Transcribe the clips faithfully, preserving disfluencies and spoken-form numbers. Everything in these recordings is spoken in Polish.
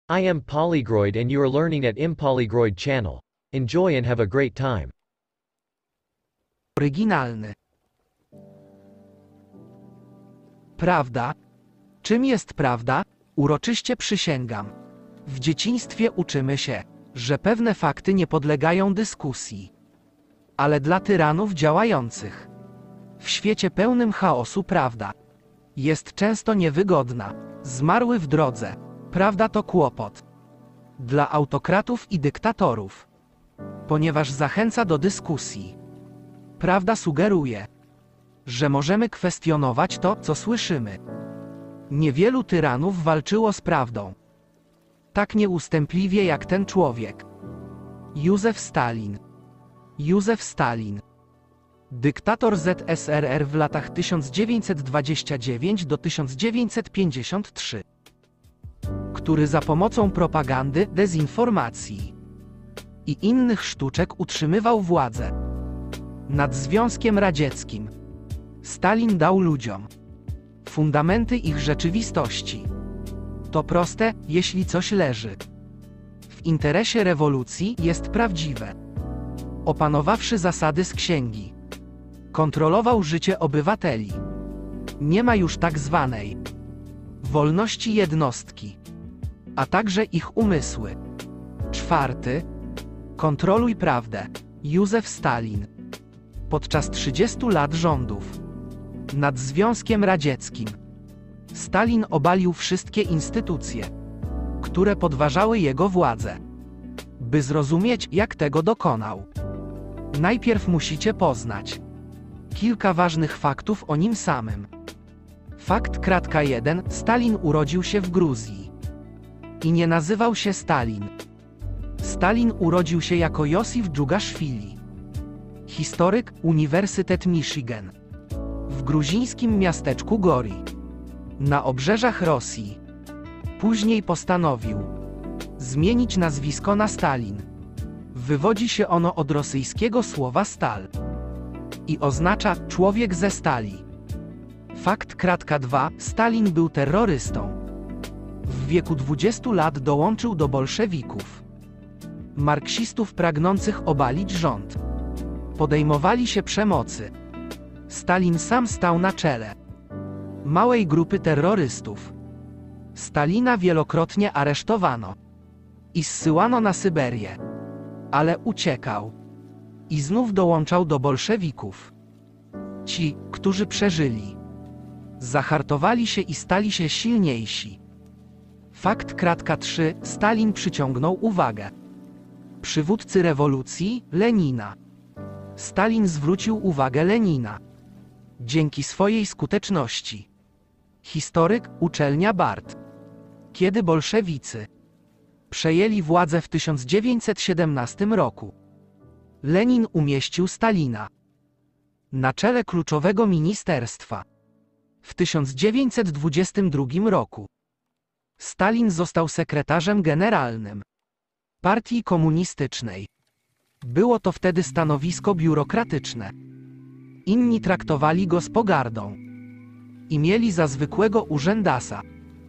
I am Polygroid and you are learning at ImPolygroid channel. Enjoy and have a great time. Oryginalny. Prawda? Czym jest prawda? Uroczyście przysięgam. W dzieciństwie uczymy się, że pewne fakty nie podlegają dyskusji. Ale dla tyranów działających w świecie pełnym chaosu prawda jest często niewygodna. Zmarły w drodze. Prawda to kłopot. Dla autokratów i dyktatorów. Ponieważ zachęca do dyskusji. Prawda sugeruje, że możemy kwestionować to, co słyszymy. Niewielu tyranów walczyło z prawdą. Tak nieustępliwie jak ten człowiek. Józef Stalin. Józef Stalin. Dyktator Z S R R w latach tysiąc dziewięćset dwudziesty dziewiąty do tysiąc dziewięćset pięćdziesiątego trzeciego. Który za pomocą propagandy, dezinformacji i innych sztuczek utrzymywał władzę nad Związkiem Radzieckim. Stalin dał ludziom fundamenty ich rzeczywistości. To proste, jeśli coś leży w interesie rewolucji, jest prawdziwe. Opanowawszy zasady z księgi, kontrolował życie obywateli. Nie ma już tak zwanej wolności jednostki, a także ich umysły. Czwarty. Kontroluj prawdę. Józef Stalin. Podczas trzydziestu lat rządów nad Związkiem Radzieckim Stalin obalił wszystkie instytucje, które podważały jego władzę. By zrozumieć, jak tego dokonał, najpierw musicie poznać kilka ważnych faktów o nim samym. Fakt kratka jeden. Stalin urodził się w Gruzji i nie nazywał się Stalin. Stalin urodził się jako Josif Dżugaszwili. Historyk, Uniwersytet Michigan. W gruzińskim miasteczku Gori, na obrzeżach Rosji. Później postanowił zmienić nazwisko na Stalin. Wywodzi się ono od rosyjskiego słowa stal i oznacza człowiek ze stali. Fakt kratka dwa. Stalin był terrorystą. W wieku dwudziestu lat dołączył do bolszewików, marksistów pragnących obalić rząd. Podejmowali się przemocy. Stalin sam stał na czele małej grupy terrorystów. Stalina wielokrotnie aresztowano i zsyłano na Syberię, ale uciekał i znów dołączał do bolszewików. Ci, którzy przeżyli, zahartowali się i stali się silniejsi. Fakt kratka trzy. Stalin przyciągnął uwagę przywódcy rewolucji, Lenina. Stalin zwrócił uwagę Lenina dzięki swojej skuteczności. Historyk, uczelnia Bart. Kiedy bolszewicy przejęli władzę w tysiąc dziewięćset siedemnastym roku, Lenin umieścił Stalina na czele kluczowego ministerstwa. W tysiąc dziewięćset dwudziestym drugim roku Stalin został sekretarzem generalnym Partii Komunistycznej. Było to wtedy stanowisko biurokratyczne. Inni traktowali go z pogardą i mieli za zwykłego urzędasa.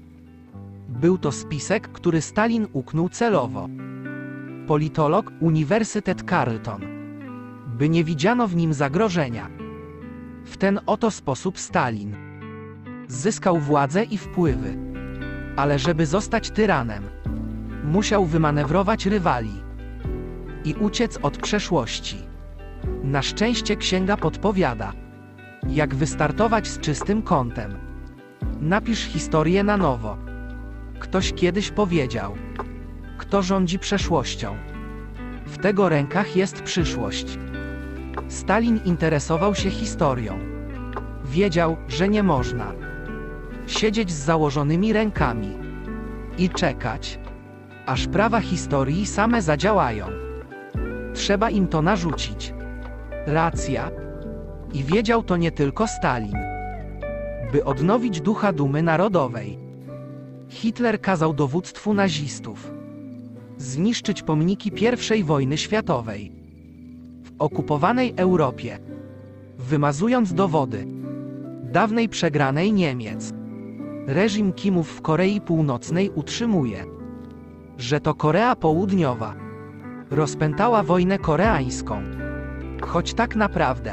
Był to spisek, który Stalin uknął celowo. Politolog, Uniwersytet Carleton. By nie widziano w nim zagrożenia. W ten oto sposób Stalin zyskał władzę i wpływy. Ale żeby zostać tyranem, musiał wymanewrować rywali i uciec od przeszłości. Na szczęście księga podpowiada, jak wystartować z czystym kątem. Napisz historię na nowo. Ktoś kiedyś powiedział: kto rządzi przeszłością, w tego rękach jest przyszłość. Stalin interesował się historią. Wiedział, że nie można siedzieć z założonymi rękami i czekać, aż prawa historii same zadziałają. Trzeba im to narzucić. Racja. I wiedział to nie tylko Stalin. By odnowić ducha dumy narodowej, Hitler kazał dowództwu nazistów zniszczyć pomniki pierwszej wojny światowej w okupowanej Europie, wymazując dowody dawnej przegranej Niemiec. Reżim Kimów w Korei Północnej utrzymuje że to Korea Południowa rozpętała wojnę koreańską. Choć tak naprawdę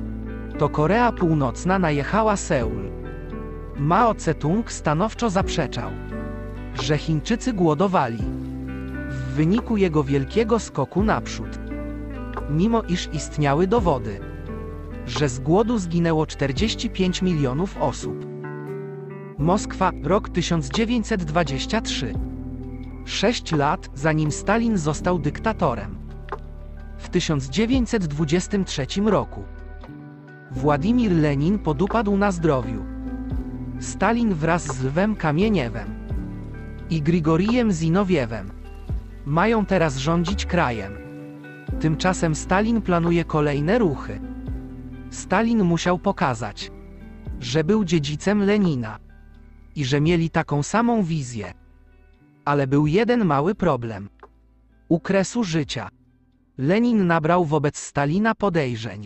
to Korea Północna najechała Seul. Mao Tse-tung stanowczo zaprzeczał, że Chińczycy głodowali w wyniku jego wielkiego skoku naprzód, mimo iż istniały dowody, że z głodu zginęło czterdzieści pięć milionów osób. Moskwa, rok tysiąc dziewięćset dwudziesty trzeci. Sześć lat, zanim Stalin został dyktatorem. W tysiąc dziewięćset dwudziestym trzecim roku Władimir Lenin podupadł na zdrowiu. Stalin wraz z Lwem Kamieniewem i Grigorijem Zinowiewem mają teraz rządzić krajem. Tymczasem Stalin planuje kolejne ruchy. Stalin musiał pokazać, że był dziedzicem Lenina i że mieli taką samą wizję. Ale był jeden mały problem. U kresu życia Lenin nabrał wobec Stalina podejrzeń.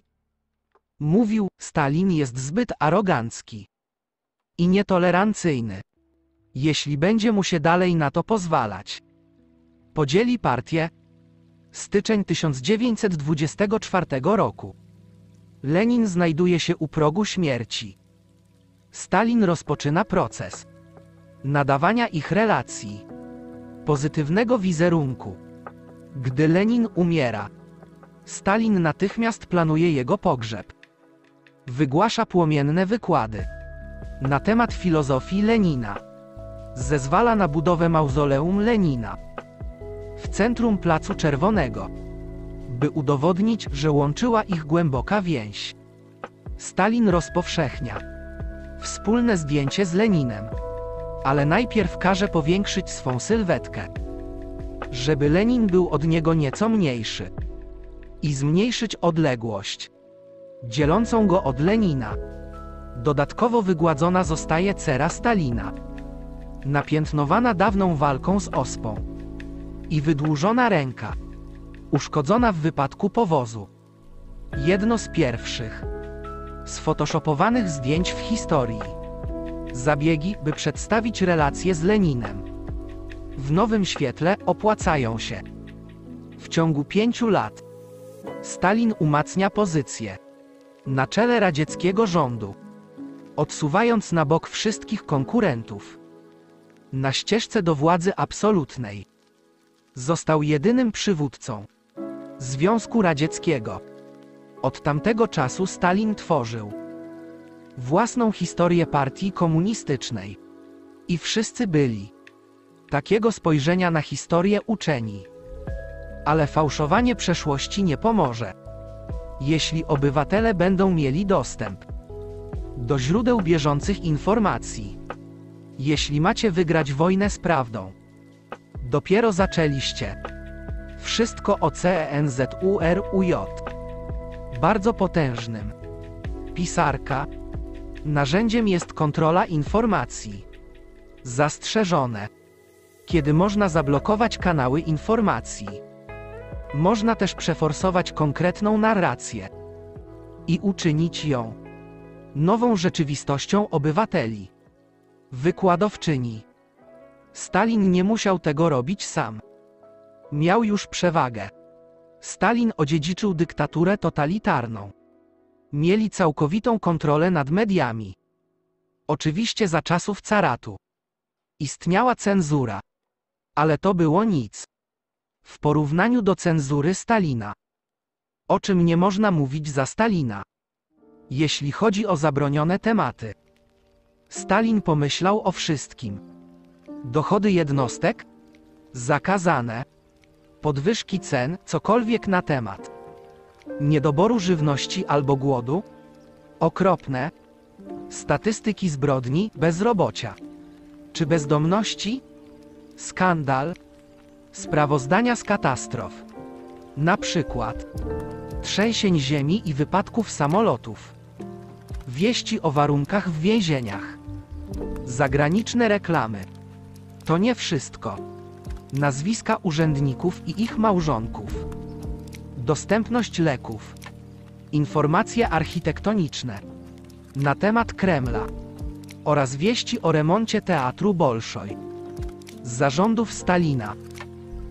Mówił, Stalin jest zbyt arogancki i nietolerancyjny. Jeśli będzie mu się dalej na to pozwalać, podzieli partię. Styczeń tysiąc dziewięćset dwudziestego czwartego roku. Lenin znajduje się u progu śmierci. Stalin rozpoczyna proces nadawania ich relacji pozytywnego wizerunku. Gdy Lenin umiera, Stalin natychmiast planuje jego pogrzeb. Wygłasza płomienne wykłady na temat filozofii Lenina. Zezwala na budowę mauzoleum Lenina w centrum Placu Czerwonego, by udowodnić, że łączyła ich głęboka więź. Stalin rozpowszechnia wspólne zdjęcie z Leninem, ale najpierw każe powiększyć swą sylwetkę, żeby Lenin był od niego nieco mniejszy, i zmniejszyć odległość dzielącą go od Lenina. Dodatkowo wygładzona zostaje cera Stalina, napiętnowana dawną walką z ospą, i wydłużona ręka, uszkodzona w wypadku powozu. Jedno z pierwszych sfotoshopowanych zdjęć w historii. Zabiegi, by przedstawić relacje z Leninem w nowym świetle, opłacają się. W ciągu pięciu lat Stalin umacnia pozycję na czele radzieckiego rządu, odsuwając na bok wszystkich konkurentów. Na ścieżce do władzy absolutnej został jedynym przywódcą Związku Radzieckiego. Od tamtego czasu Stalin tworzył własną historię partii komunistycznej. I wszyscy byli takiego spojrzenia na historię uczeni. Ale fałszowanie przeszłości nie pomoże, jeśli obywatele będą mieli dostęp do źródeł bieżących informacji. Jeśli macie wygrać wojnę z prawdą, dopiero zaczęliście. Wszystko o CENZURUJ. Bardzo potężnym pisarka. Narzędziem jest kontrola informacji. Zastrzeżone. Kiedy można zablokować kanały informacji, można też przeforsować konkretną narrację i uczynić ją nową rzeczywistością obywateli. Wykładowczyni. Stalin nie musiał tego robić sam. Miał już przewagę. Stalin odziedziczył dyktaturę totalitarną. Mieli całkowitą kontrolę nad mediami. Oczywiście za czasów caratu istniała cenzura, ale to było nic w porównaniu do cenzury Stalina. O czym nie można mówić za Stalina? Jeśli chodzi o zabronione tematy, Stalin pomyślał o wszystkim. Dochody jednostek? Zakazane. Podwyżki cen, cokolwiek na temat niedoboru żywności albo głodu? Okropne. Statystyki zbrodni, bezrobocia czy bezdomności? Skandal. Sprawozdania z katastrof, na przykład trzęsień ziemi i wypadków samolotów. Wieści o warunkach w więzieniach. Zagraniczne reklamy. To nie wszystko. Nazwiska urzędników i ich małżonków. Dostępność leków. Informacje architektoniczne na temat Kremla oraz wieści o remoncie teatru Bolszoj z zarządów Stalina.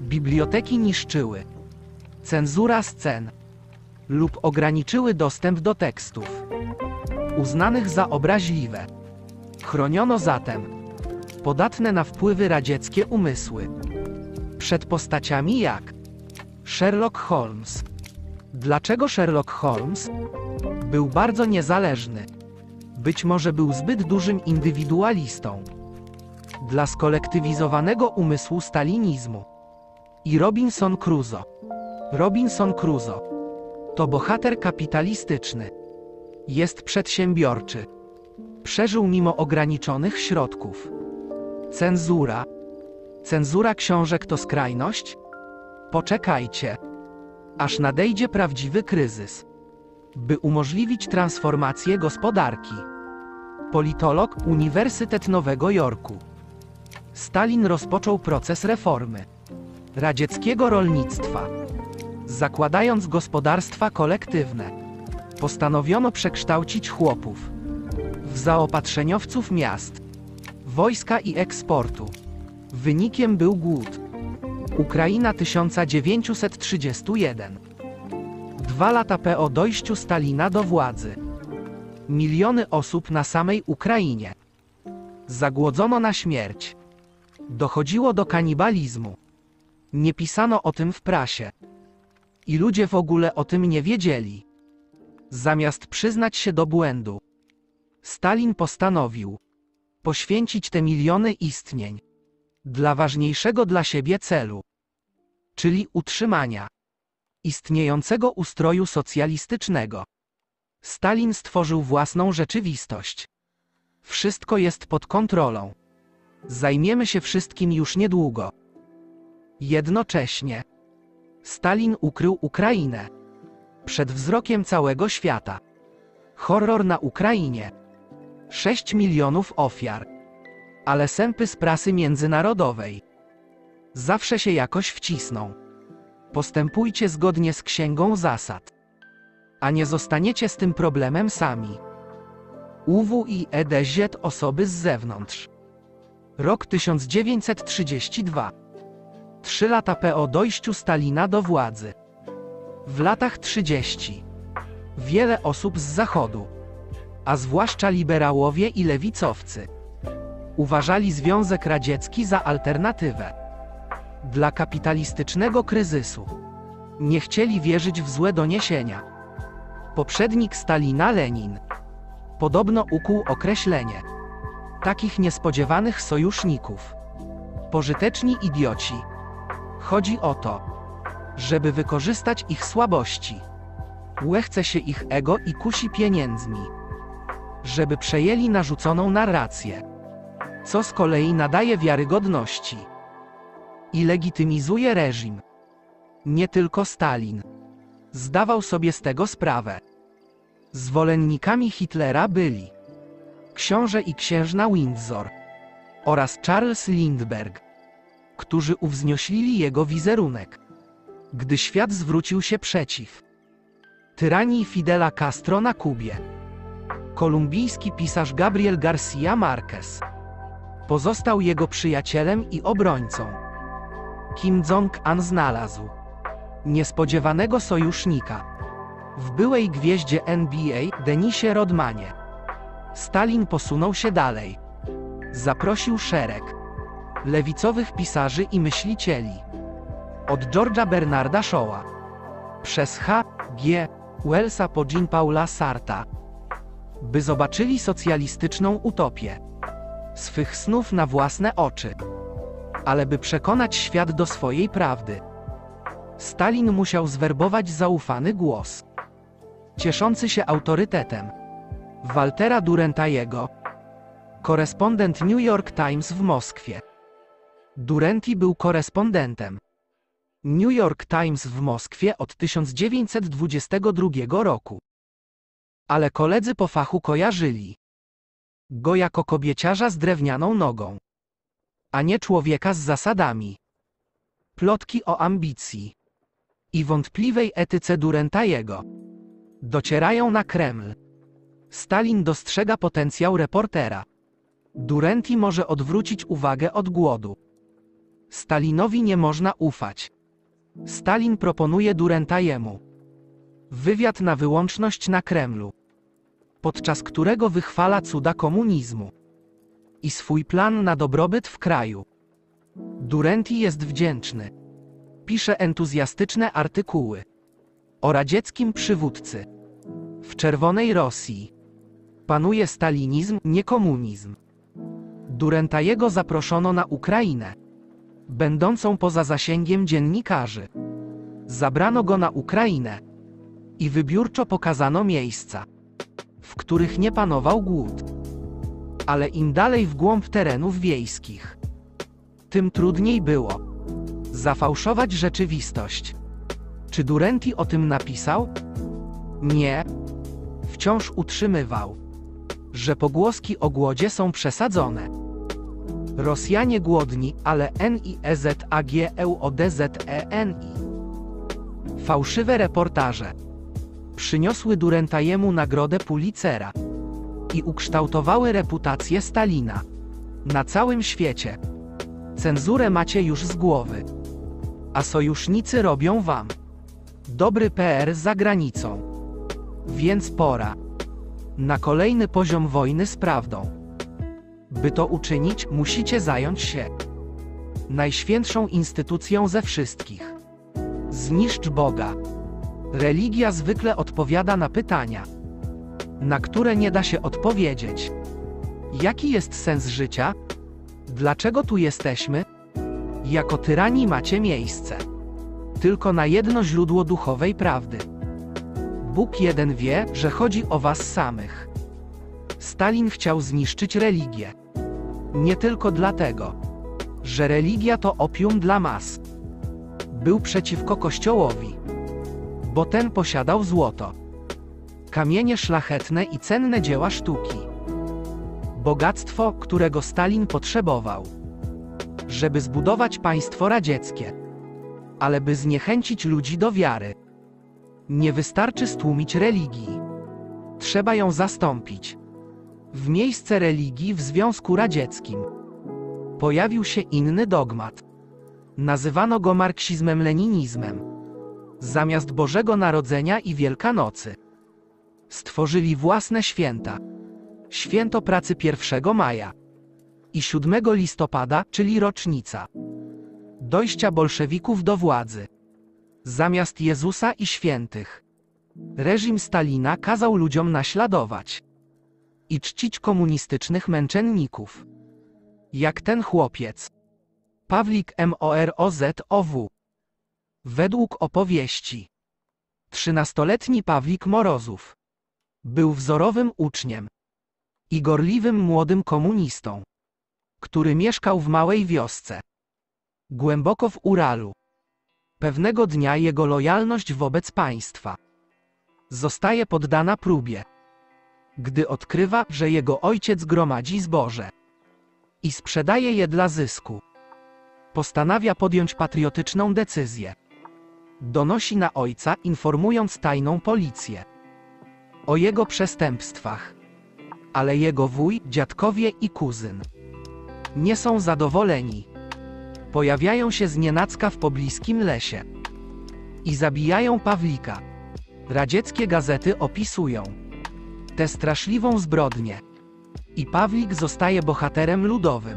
Biblioteki niszczyły. Cenzura scen. Lub ograniczyły dostęp do tekstów uznanych za obraźliwe. Chroniono zatem podatne na wpływy radzieckie umysły przed postaciami jak Sherlock Holmes. Dlaczego Sherlock Holmes? Był bardzo niezależny. Być może był zbyt dużym indywidualistą dla skolektywizowanego umysłu stalinizmu. I Robinson Crusoe. Robinson Crusoe to bohater kapitalistyczny. Jest przedsiębiorczy. Przeżył mimo ograniczonych środków. Cenzura. Cenzura książek to skrajność? Poczekajcie, aż nadejdzie prawdziwy kryzys, by umożliwić transformację gospodarki. Politolog, Uniwersytet Nowego Jorku. Stalin rozpoczął proces reformy radzieckiego rolnictwa. Zakładając gospodarstwa kolektywne, postanowiono przekształcić chłopów w zaopatrzeniowców miast, wojska i eksportu. Wynikiem był głód. Ukraina tysiąc dziewięćset trzydziesty pierwszy. Dwa lata po dojściu Stalina do władzy. Miliony osób na samej Ukrainie. Zagłodzono na śmierć. Dochodziło do kanibalizmu. Nie pisano o tym w prasie. I ludzie w ogóle o tym nie wiedzieli. Zamiast przyznać się do błędu, Stalin postanowił poświęcić te miliony istnień dla ważniejszego dla siebie celu, czyli utrzymania istniejącego ustroju socjalistycznego. Stalin stworzył własną rzeczywistość. Wszystko jest pod kontrolą. Zajmiemy się wszystkim już niedługo. Jednocześnie Stalin ukrył Ukrainę przed wzrokiem całego świata. Horror na Ukrainie. sześć milionów ofiar. Ale sępy z prasy międzynarodowej zawsze się jakoś wcisną. Postępujcie zgodnie z księgą zasad, a nie zostaniecie z tym problemem sami. U W I E D Z osoby z zewnątrz. Rok tysiąc dziewięćset trzydziesty drugi. Trzy lata po dojściu Stalina do władzy. W latach trzydziestych wiele osób z Zachodu, a zwłaszcza liberałowie i lewicowcy, uważali Związek Radziecki za alternatywę dla kapitalistycznego kryzysu. Nie chcieli wierzyć w złe doniesienia. Poprzednik Stalina, Lenin, podobno ukuł określenie takich niespodziewanych sojuszników: pożyteczni idioci. Chodzi o to, żeby wykorzystać ich słabości. Łechce się ich ego i kusi pieniędzmi, żeby przejęli narzuconą narrację, co z kolei nadaje wiarygodności i legitymizuje reżim. Nie tylko Stalin zdawał sobie z tego sprawę. Zwolennikami Hitlera byli książę i księżna Windsor oraz Charles Lindbergh, którzy uwznioślili jego wizerunek, gdy świat zwrócił się przeciw tyranii Fidela Castro na Kubie. Kolumbijski pisarz Gabriel García Márquez pozostał jego przyjacielem i obrońcą. Kim Jong-un znalazł niespodziewanego sojusznika w byłej gwieździe N B A Denisie Rodmanie. Stalin posunął się dalej. Zaprosił szereg lewicowych pisarzy i myślicieli, od George'a Bernarda Shawa przez H G Wellsa po Jean-Paula Sartra, by zobaczyli socjalistyczną utopię swych snów na własne oczy. Ale by przekonać świat do swojej prawdy, Stalin musiał zwerbować zaufany głos, cieszący się autorytetem, Waltera Duranty'ego, korespondent New York Times w Moskwie. Duranty był korespondentem New York Times w Moskwie od tysiąc dziewięćset dwudziestego drugiego roku. Ale koledzy po fachu kojarzyli go jako kobieciarza z drewnianą nogą, a nie człowieka z zasadami. Plotki o ambicji i wątpliwej etyce Duranty'ego docierają na Kreml. Stalin dostrzega potencjał reportera. Duranty może odwrócić uwagę od głodu Stalinowi nie można ufać. Stalin proponuje Durentajemu wywiad na wyłączność na Kremlu, podczas którego wychwala cuda komunizmu i swój plan na dobrobyt w kraju. Durenty jest wdzięczny. Pisze entuzjastyczne artykuły o radzieckim przywódcy. W czerwonej Rosji panuje stalinizm, nie komunizm. Durentajego zaproszono na Ukrainę, będącą poza zasięgiem dziennikarzy. Zabrano go na Ukrainę i wybiórczo pokazano miejsca, w których nie panował głód. Ale im dalej w głąb terenów wiejskich, tym trudniej było zafałszować rzeczywistość. Czy Durenty o tym napisał? Nie. Wciąż utrzymywał, że pogłoski o głodzie są przesadzone. Rosjanie głodni, ale N I E Z A G E U O D Z E N I. Fałszywe reportaże przyniosły Durentajemu nagrodę Pulitzera i ukształtowały reputację Stalina na całym świecie. Cenzurę macie już z głowy, a sojusznicy robią wam dobry P R za granicą. Więc pora na kolejny poziom wojny z prawdą. By to uczynić, musicie zająć się najświętszą instytucją ze wszystkich. Zniszcz Boga. Religia zwykle odpowiada na pytania, na które nie da się odpowiedzieć. Jaki jest sens życia? Dlaczego tu jesteśmy? Jako tyrani macie miejsce tylko na jedno źródło duchowej prawdy. Bóg jeden wie, że chodzi o was samych. Stalin chciał zniszczyć religię. Nie tylko dlatego, że religia to opium dla mas. Był przeciwko Kościołowi, bo ten posiadał złoto, kamienie szlachetne i cenne dzieła sztuki. Bogactwo, którego Stalin potrzebował, żeby zbudować państwo radzieckie. Ale by zniechęcić ludzi do wiary, nie wystarczy stłumić religii. Trzeba ją zastąpić. W miejsce religii w Związku Radzieckim pojawił się inny dogmat. Nazywano go marksizmem-leninizmem. Zamiast Bożego Narodzenia i Wielkanocy stworzyli własne święta. Święto pracy pierwszego maja i siódmego listopada, czyli rocznica dojścia bolszewików do władzy. Zamiast Jezusa i świętych, reżim Stalina kazał ludziom naśladować i czcić komunistycznych męczenników. Jak ten chłopiec, Pawlik Morozow. Według opowieści, trzynastoletni Pawlik Morozów był wzorowym uczniem i gorliwym młodym komunistą, który mieszkał w małej wiosce, głęboko w Uralu. Pewnego dnia jego lojalność wobec państwa zostaje poddana próbie, gdy odkrywa, że jego ojciec gromadzi zboże i sprzedaje je dla zysku. Postanawia podjąć patriotyczną decyzję. Donosi na ojca, informując tajną policję o jego przestępstwach. Ale jego wuj, dziadkowie i kuzyn nie są zadowoleni. Pojawiają się znienacka w pobliskim lesie i zabijają Pawlika. Radzieckie gazety opisują tę straszliwą zbrodnię i Pawlik zostaje bohaterem ludowym,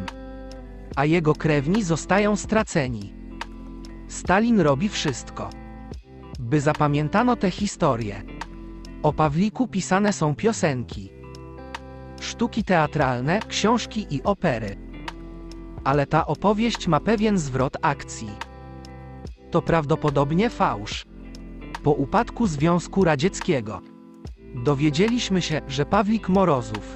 a jego krewni zostają straceni. Stalin robi wszystko, by zapamiętano tę historię. O Pawliku pisane są piosenki, sztuki teatralne, książki i opery. Ale ta opowieść ma pewien zwrot akcji. To prawdopodobnie fałsz. Po upadku Związku Radzieckiego dowiedzieliśmy się, że Pawlik Morozów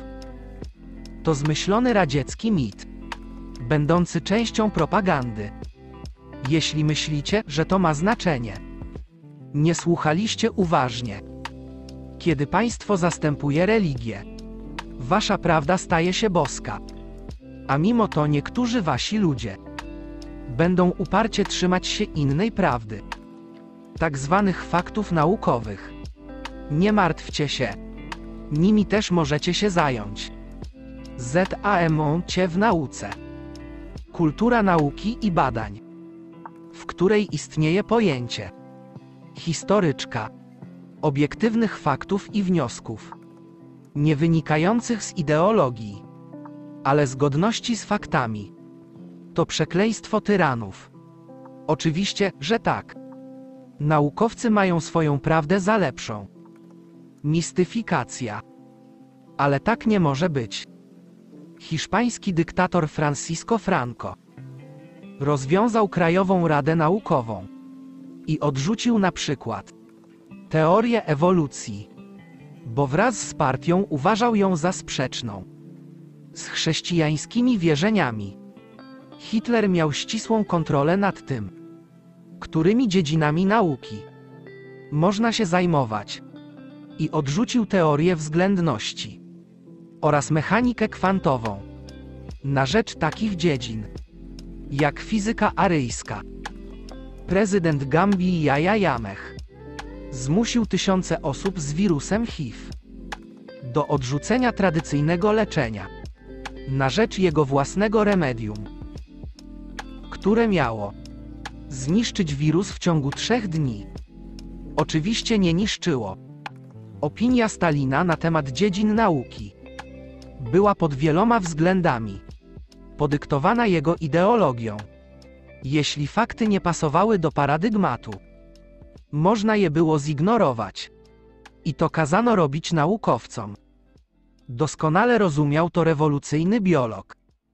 to zmyślony radziecki mit, będący częścią propagandy. Jeśli myślicie, że to ma znaczenie, nie słuchaliście uważnie. Kiedy państwo zastępuje religię, wasza prawda staje się boska. A mimo to niektórzy wasi ludzie będą uparcie trzymać się innej prawdy, tak zwanych faktów naukowych. Nie martwcie się, nimi też możecie się zająć. Zajmą cię w nauce. Kultura nauki i badań, w której istnieje pojęcie historyczka, obiektywnych faktów i wniosków, nie wynikających z ideologii, ale zgodności z faktami. To przekleństwo tyranów. Oczywiście, że tak. Naukowcy mają swoją prawdę za lepszą. Mistyfikacja. Ale tak nie może być. Hiszpański dyktator Francisco Franco rozwiązał Krajową Radę Naukową i odrzucił na przykład teorię ewolucji, bo wraz z partią uważał ją za sprzeczną z chrześcijańskimi wierzeniami. Hitler miał ścisłą kontrolę nad tym, którymi dziedzinami nauki można się zajmować, i odrzucił teorię względności oraz mechanikę kwantową na rzecz takich dziedzin jak fizyka aryjska. Prezydent Gambii Yahya Jammeh zmusił tysiące osób z wirusem H I V do odrzucenia tradycyjnego leczenia na rzecz jego własnego remedium, które miało zniszczyć wirus w ciągu trzech dni. Oczywiście nie niszczyło. Opinia Stalina na temat dziedzin nauki była pod wieloma względami podyktowana jego ideologią. Jeśli fakty nie pasowały do paradygmatu, można je było zignorować. I to kazano robić naukowcom. Doskonale rozumiał to rewolucyjny biolog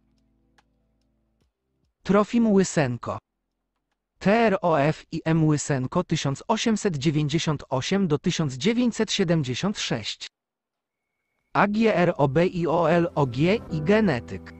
Trofim Łysenko. T R O F I M Łysenko tysiąc osiemset dziewięćdziesiąt osiem do tysiąc dziewięćset siedemdziesiąt sześć. A G R O B I O L O G i genetyk.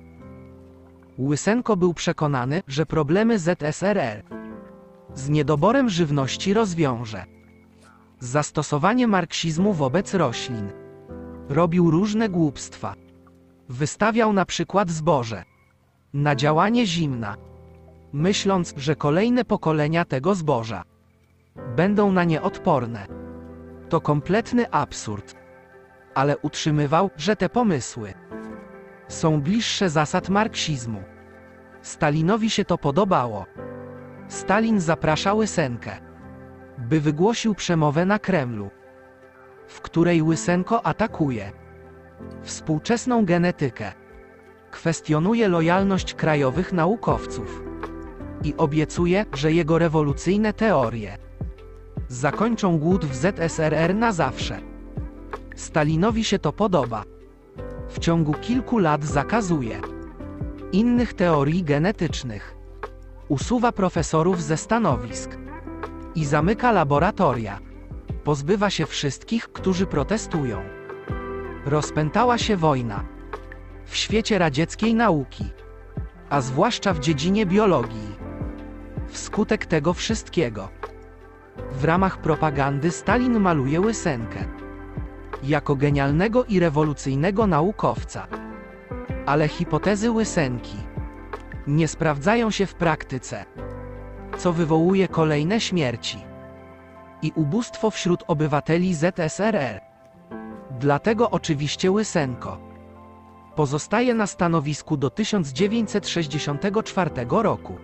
Łysenko był przekonany, że problemy Z S R R z niedoborem żywności rozwiąże. Zastosowanie marksizmu wobec roślin. Robił różne głupstwa. Wystawiał na przykład zboże na działanie zimna, myśląc, że kolejne pokolenia tego zboża będą na nie odporne. To kompletny absurd. Ale utrzymywał, że te pomysły są bliższe zasad marksizmu. Stalinowi się to podobało. Stalin zapraszał Łysenkę, by wygłosił przemowę na Kremlu, w której Łysenko atakuje współczesną genetykę, kwestionuje lojalność krajowych naukowców i obiecuje, że jego rewolucyjne teorie zakończą głód w Z S R R na zawsze. Stalinowi się to podoba. W ciągu kilku lat zakazuje innych teorii genetycznych, usuwa profesorów ze stanowisk i zamyka laboratoria. Pozbywa się wszystkich, którzy protestują. Rozpętała się wojna w świecie radzieckiej nauki, a zwłaszcza w dziedzinie biologii. Wskutek tego wszystkiego, w ramach propagandy Stalin maluje Łysenkę jako genialnego i rewolucyjnego naukowca. Ale hipotezy Łysenki nie sprawdzają się w praktyce, co wywołuje kolejne śmierci i ubóstwo wśród obywateli Z S R R. Dlatego oczywiście Łysenko pozostaje na stanowisku do tysiąc dziewięćset sześćdziesiątego czwartego roku.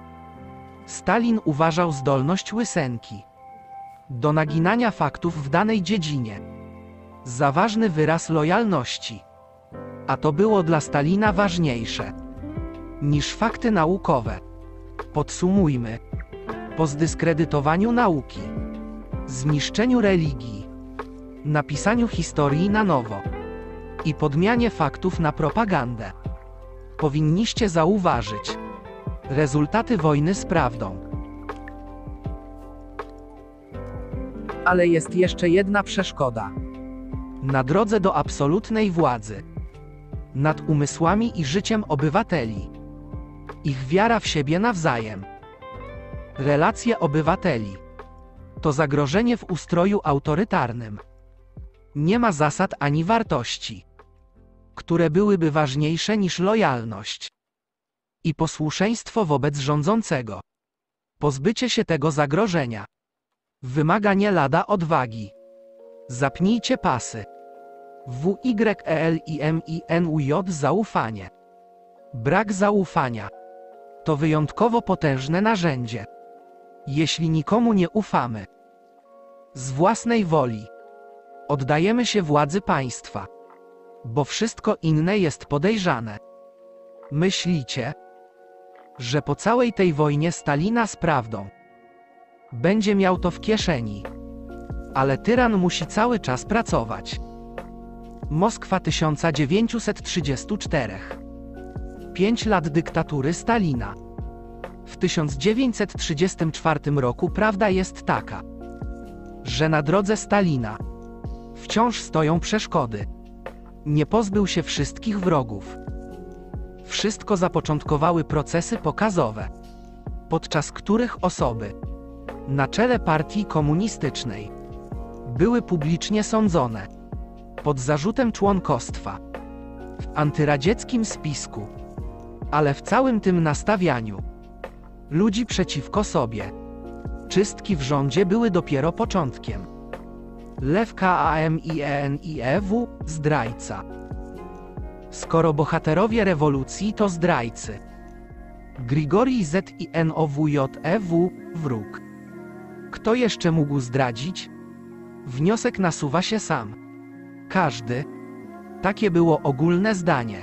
Stalin uważał zdolność Łysenki do naginania faktów w danej dziedzinie za ważny wyraz lojalności, a to było dla Stalina ważniejsze niż fakty naukowe. Podsumujmy. Po zdyskredytowaniu nauki, zniszczeniu religii, napisaniu historii na nowo i podmianie faktów na propagandę, powinniście zauważyć rezultaty wojny z prawdą. Ale jest jeszcze jedna przeszkoda na drodze do absolutnej władzy nad umysłami i życiem obywateli. Ich wiara w siebie nawzajem. Relacje obywateli to zagrożenie w ustroju autorytarnym. Nie ma zasad ani wartości, które byłyby ważniejsze niż lojalność i posłuszeństwo wobec rządzącego. Pozbycie się tego zagrożenia wymaga nie lada odwagi. Zapnijcie pasy. W Y E L I M I N U J zaufanie. Brak zaufania To wyjątkowo potężne narzędzie. Jeśli nikomu nie ufamy, z własnej woli oddajemy się władzy państwa, bo wszystko inne jest podejrzane. Myślicie, że po całej tej wojnie Stalina z prawdą będzie miał to w kieszeni, ale tyran musi cały czas pracować. Moskwa tysiąc dziewięćset trzydzieści cztery. Pięć lat dyktatury Stalina. W tysiąc dziewięćset trzydziestym czwartym roku prawda jest taka, że na drodze Stalina wciąż stoją przeszkody. Nie pozbył się wszystkich wrogów. Wszystko zapoczątkowały procesy pokazowe, podczas których osoby na czele partii komunistycznej były publicznie sądzone pod zarzutem członkostwa w antyradzieckim spisku. Ale w całym tym nastawianiu ludzi przeciwko sobie czystki w rządzie były dopiero początkiem. Lew Kaminiew, zdrajca. Skoro bohaterowie rewolucji to zdrajcy, Grigorij Zinowjew, wróg. Kto jeszcze mógł zdradzić? Wniosek nasuwa się sam. Każdy. Takie było ogólne zdanie.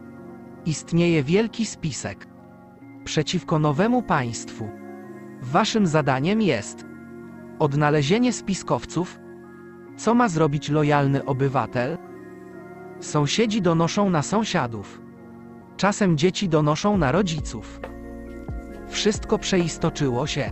Istnieje wielki spisek przeciwko nowemu państwu. Waszym zadaniem jest odnalezienie spiskowców. Co ma zrobić lojalny obywatel? Sąsiedzi donoszą na sąsiadów. Czasem dzieci donoszą na rodziców. Wszystko przeistoczyło się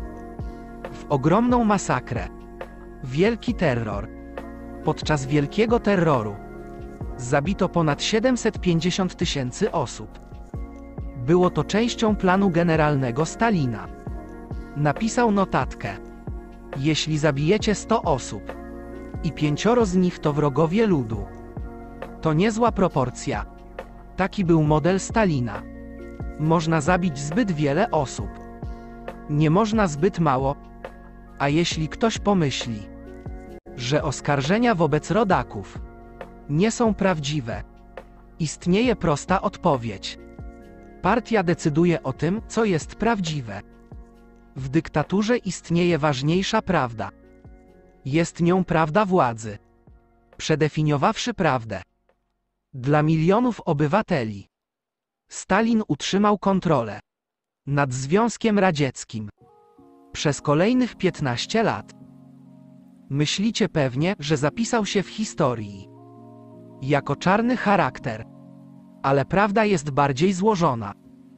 w ogromną masakrę. Wielki terror. Podczas wielkiego terroru zabito ponad siedemset pięćdziesiąt tysięcy osób. Było to częścią planu generalnego Stalina. Napisał notatkę. Jeśli zabijecie sto osób i pięcioro z nich to wrogowie ludu, to niezła proporcja. Taki był model Stalina. Można zabić zbyt wiele osób. Nie można zbyt mało. A jeśli ktoś pomyśli, że oskarżenia wobec rodaków nie są prawdziwe, istnieje prosta odpowiedź. Partia decyduje o tym, co jest prawdziwe. W dyktaturze istnieje ważniejsza prawda. Jest nią prawda władzy. Przedefiniowawszy prawdę dla milionów obywateli, Stalin utrzymał kontrolę nad Związkiem Radzieckim przez kolejnych piętnaście lat. Myślicie pewnie, że zapisał się w historii jako czarny charakter, ale prawda jest bardziej złożona.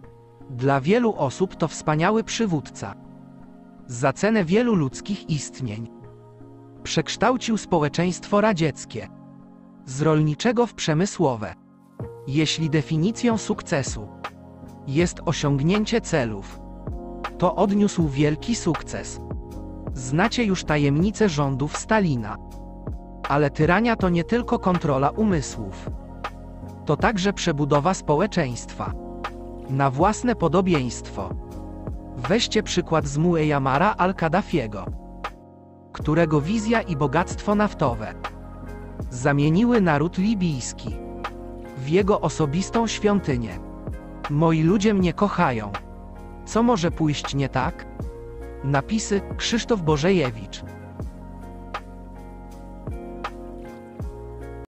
Dla wielu osób to wspaniały przywódca. Za cenę wielu ludzkich istnień przekształcił społeczeństwo radzieckie z rolniczego w przemysłowe. Jeśli definicją sukcesu jest osiągnięcie celów, to odniósł wielki sukces. Znacie już tajemnice rządów Stalina. Ale tyrania to nie tylko kontrola umysłów. To także przebudowa społeczeństwa na własne podobieństwo. Weźcie przykład z Muammara al-Kaddafiego, którego wizja i bogactwo naftowe zamieniły naród libijski w jego osobistą świątynię. Moi ludzie mnie kochają. Co może pójść nie tak? Napisy Krzysztof Bożejewicz.